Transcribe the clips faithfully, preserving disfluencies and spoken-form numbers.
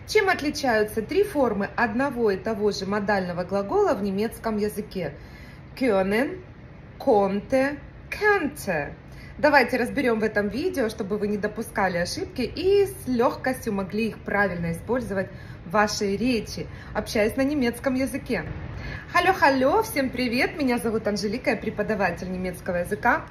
Чем отличаются три формы одного и того же модального глагола в немецком языке? Können, konnte, könnte. Давайте разберем в этом видео, чтобы вы не допускали ошибки и с легкостью могли их правильно использовать в вашей речи, общаясь на немецком языке. Халло-халло, всем привет, меня зовут Анжелика, я преподаватель немецкого языка.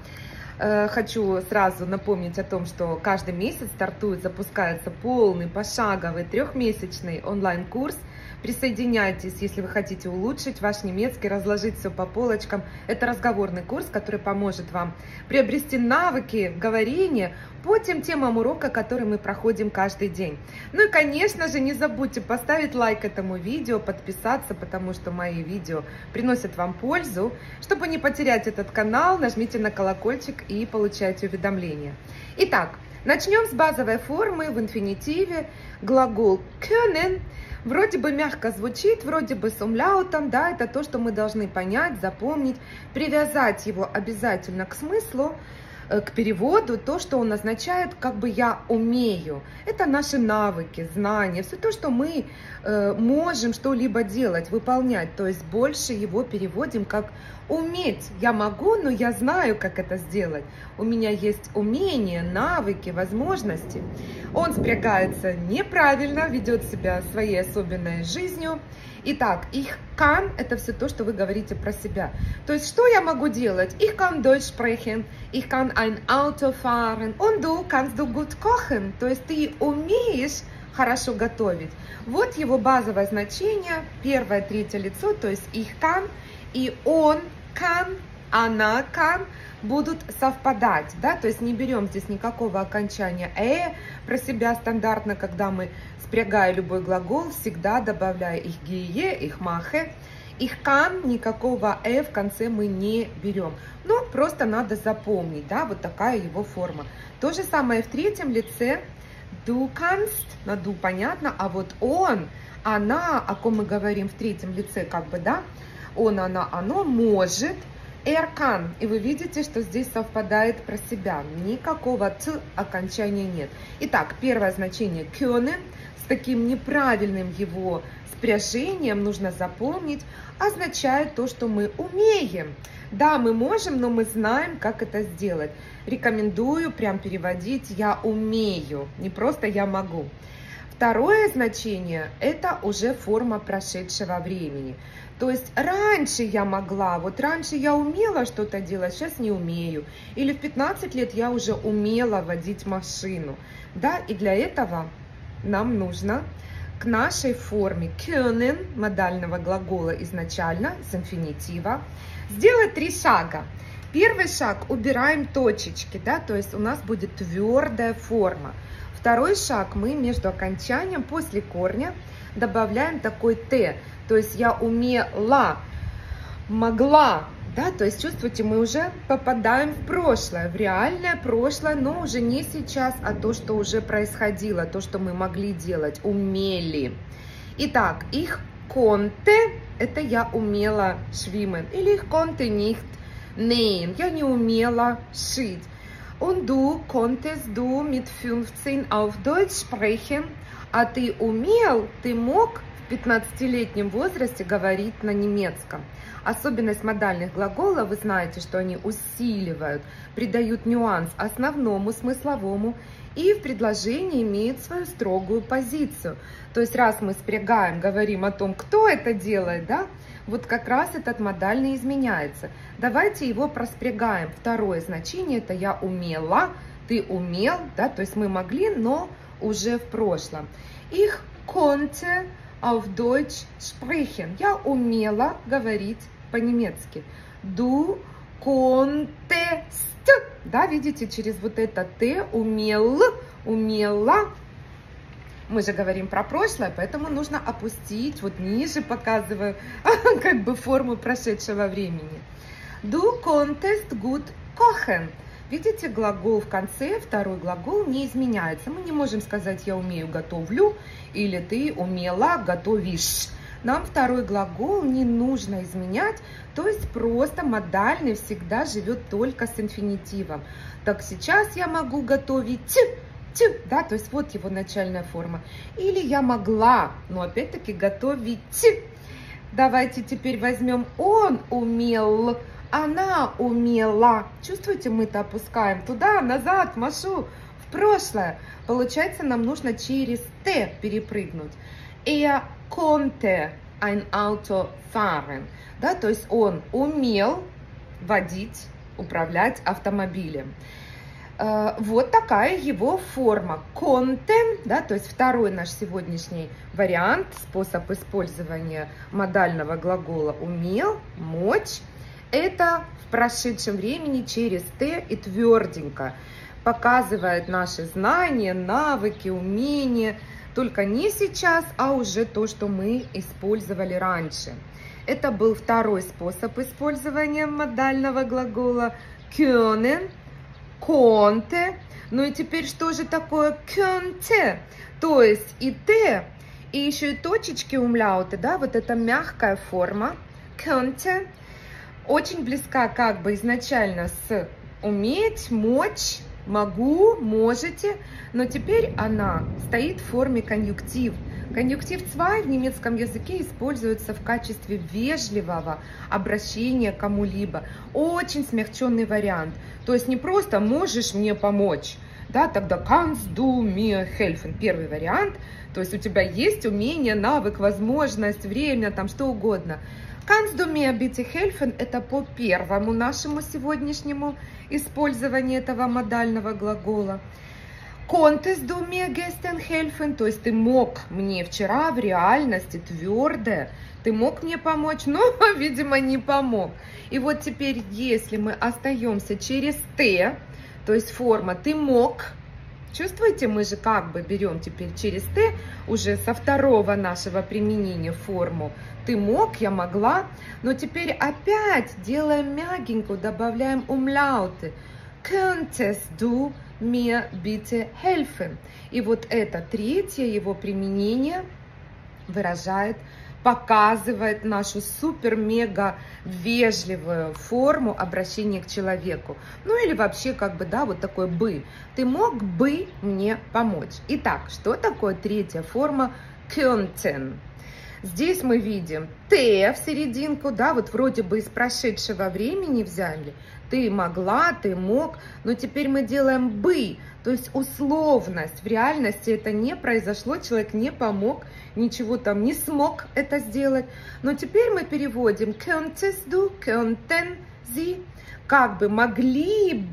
Хочу сразу напомнить о том, что каждый месяц стартует, запускается полный, пошаговый, трехмесячный онлайн-курс. Присоединяйтесь, если вы хотите улучшить ваш немецкий, разложить все по полочкам. Это разговорный курс, который поможет вам приобрести навыки говорения по тем темам урока, которые мы проходим каждый день. Ну и, конечно же, не забудьте поставить лайк этому видео, подписаться, потому что мои видео приносят вам пользу. Чтобы не потерять этот канал, нажмите на колокольчик и получайте уведомления. Итак, начнем с базовой формы в инфинитиве. Глагол können. Вроде бы мягко звучит, вроде бы с умляутом, да, это то, что мы должны понять, запомнить, привязать его обязательно к смыслу, к переводу, то, что он означает, как бы я умею. Это наши навыки, знания, все то, что мы э, можем что-либо делать, выполнять, то есть больше его переводим как уметь. Я могу, но я знаю, как это сделать. У меня есть умения, навыки, возможности. Он спрягается неправильно, ведет себя своей особенной жизнью. Итак, ich kann – это все то, что вы говорите про себя. То есть, что я могу делать? Ich kann Deutsch sprechen, ich kann ein Auto fahren, und du kannst du gut kochen. То есть, ты умеешь хорошо готовить. Вот его базовое значение, первое, третье лицо, то есть, ich kann и он kann, она kann будут совпадать, да, то есть не берем здесь никакого окончания «э», про себя стандартно, когда мы, спрягая любой глагол, всегда добавляя «ich gehe», «ich mache», «ich kann», никакого «э» в конце мы не берем, но просто надо запомнить, да, вот такая его форма. То же самое в третьем лице, «du kannst», на «du» понятно, а вот «он», «она», о ком мы говорим в третьем лице, как бы, да, «он», «она», «оно» может, Er kann. И вы видите, что здесь совпадает про себя. Никакого «т» окончания нет. Итак, первое значение können с таким неправильным его спряжением, нужно запомнить, означает то, что мы умеем. Да, мы можем, но мы знаем, как это сделать. Рекомендую прям переводить «я умею», не просто «я могу». Второе значение – это уже форма прошедшего времени. То есть раньше я могла, вот раньше я умела что-то делать, сейчас не умею. Или в пятнадцать лет я уже умела водить машину. Да, и для этого нам нужно к нашей форме können, модального глагола изначально, с инфинитива, сделать три шага. Первый шаг – убираем точечки, да, то есть у нас будет твердая форма. Второй шаг, мы между окончанием после корня добавляем такой «т», то есть я умела, могла, да, то есть чувствуете, мы уже попадаем в прошлое, в реальное прошлое, но уже не сейчас, а то, что уже происходило, то, что мы могли делать, умели. Итак, ich konnte, это я умела schwimmen, или ich konnte nicht nähen, я не умела шить. Und du konntest du mit fünfzehn auf Deutsch sprechen, а ты умел, ты мог в пятнадцатилетнем возрасте говорить на немецком. Особенность модальных глаголов, вы знаете, что они усиливают, придают нюанс основному смысловому и в предложении имеют свою строгую позицию. То есть раз мы спрягаем, говорим о том, кто это делает, да, вот как раз этот модальный изменяется. Давайте его проспрягаем. Второе значение – это я умела, ты умел, да, то есть мы могли, но уже в прошлом. Ich konnte auf Deutsch sprechen. Я умела говорить по-немецки. Du konntest. Да, видите, через вот это «т» умел, умела. Мы же говорим про прошлое, поэтому нужно опустить, вот ниже показываю, как бы форму прошедшего времени. Du konntest gut kochen. Видите, глагол в конце, второй глагол не изменяется. Мы не можем сказать «я умею, готовлю» или «ты умела, готовишь». Нам второй глагол не нужно изменять, то есть просто модальный всегда живет только с инфинитивом. Так, сейчас я могу готовить, тю, да, то есть вот его начальная форма. Или я могла, но опять-таки готовить. Давайте теперь возьмем он умел, она умела. Чувствуете, мы-то опускаем туда, назад, машу, в прошлое. Получается, нам нужно через Т перепрыгнуть. Er konnte ein Auto fahren. Да, то есть он умел водить, управлять автомобилем. Вот такая его форма. Konnte, да, то есть второй наш сегодняшний вариант, способ использования модального глагола умел, мочь. Это в прошедшем времени через Т и тверденько. Показывает наши знания, навыки, умения. Только не сейчас, а уже то, что мы использовали раньше. Это был второй способ использования модального глагола können, konnte. Ну и теперь что же такое könnte? То есть и Т, и еще и точечки умляуты, да, вот эта мягкая форма könnte. Очень близка как бы изначально с уметь, мочь, могу, можете, но теперь она стоит в форме конъюнктив. Конъюнктив zwei в немецком языке используется в качестве вежливого обращения к кому-либо. Очень смягченный вариант. То есть не просто «можешь мне помочь», да, тогда kannst du mir helfen, первый вариант. То есть у тебя есть умение, навык, возможность, время, там что угодно. Kannst du mir bitte helfen? Это по первому нашему сегодняшнему использованию этого модального глагола. Konntest du mir gestern helfen? То есть ты мог мне вчера в реальности, твердое, ты мог мне помочь, но, видимо, не помог. И вот теперь, если мы остаемся через Т, то есть форма «ты мог», чувствуете, мы же как бы берем теперь через Т уже со второго нашего применения форму «ты мог», «я могла», но теперь опять делаем мягенькую, добавляем умляуты. Könntest du mir bitte helfen? И вот это третье его применение выражает, показывает нашу супер-мега вежливую форму обращения к человеку. Ну или вообще как бы, да, вот такой бы. Ты мог бы мне помочь. Итак, что такое третья форма könnten? Здесь мы видим Т в серединку, да, вот вроде бы из прошедшего времени взяли. Ты могла, ты мог, но теперь мы делаем бы, то есть условность. В реальности это не произошло, человек не помог, ничего там не смог это сделать. Но теперь мы переводим könntest du, könnten sie, как бы могли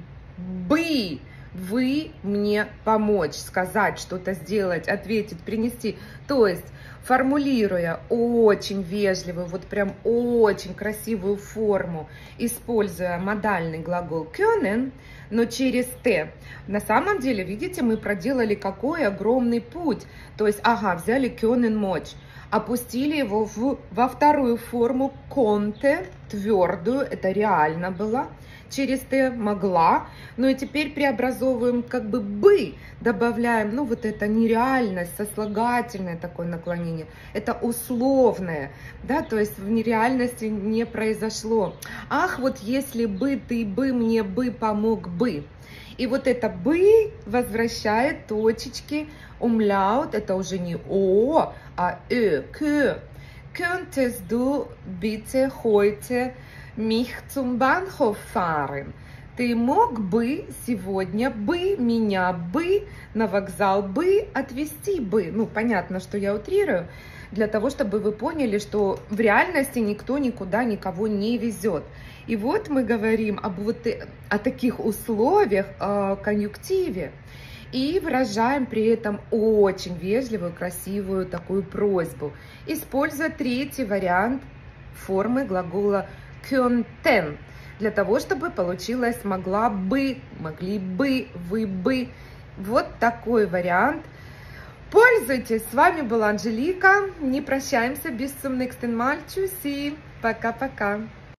бы вы мне помочь, сказать, что-то сделать, ответить, принести. То есть, формулируя очень вежливую, вот прям очень красивую форму, используя модальный глагол können, но через Т. На самом деле, видите, мы проделали какой огромный путь. То есть, ага, взяли können мочь, опустили его в, во вторую форму konnte, твердую, это реально было. Через Т могла, но и теперь преобразовываем как бы бы, добавляем, ну вот это нереальность, сослагательное такое наклонение, это условное, да, то есть в нереальности не произошло. Ах, вот если бы ты бы мне бы помог бы. И вот это бы возвращает точечки, умляут, это уже не о, а э, к. Könntest du bitte heute mich zum Bahnhof fahren? Ты мог бы сегодня бы меня бы на вокзал бы отвезти бы. Ну, понятно, что я утрирую, для того, чтобы вы поняли, что в реальности никто никуда никого не везет. И вот мы говорим об вот о таких условиях, о конъюнктиве. И выражаем при этом очень вежливую, красивую такую просьбу, используя третий вариант формы глагола könnten, для того, чтобы получилось могла бы, могли бы, вы бы. Вот такой вариант. Пользуйтесь. С вами была Анжелика. Не прощаемся. Bis zum nächsten Mal. Tschüssi. Пока-пока.